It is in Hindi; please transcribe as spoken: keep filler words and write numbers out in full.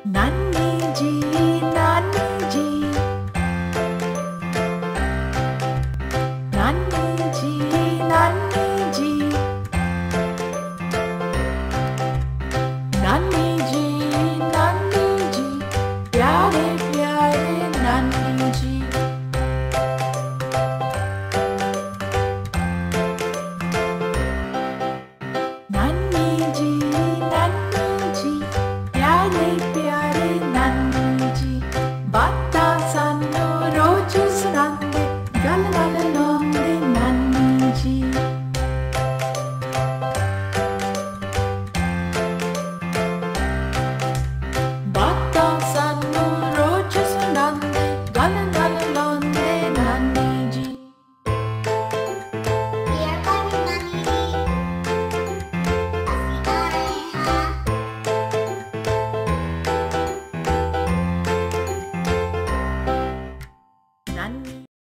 नानी जी नानी जी नानी जी नानी जी नानी जी नानी जी प्यारे प्यारे नानी जी नानी जी नानी जी प्यारे प्यारे नानी जी बातां सानू रोज सुनांदे गल गल लांदे नानी जी बातां सानू रोज सुनांदे गल गल लांदे नानी जी नानी